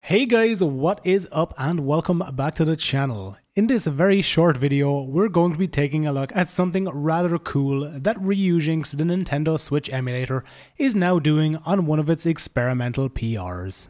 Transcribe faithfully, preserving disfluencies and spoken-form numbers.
Hey guys, what is up and welcome back to the channel. In this very short video, we're going to be taking a look at something rather cool that Ryujinx, the Nintendo Switch emulator, is now doing on one of its experimental P Rs.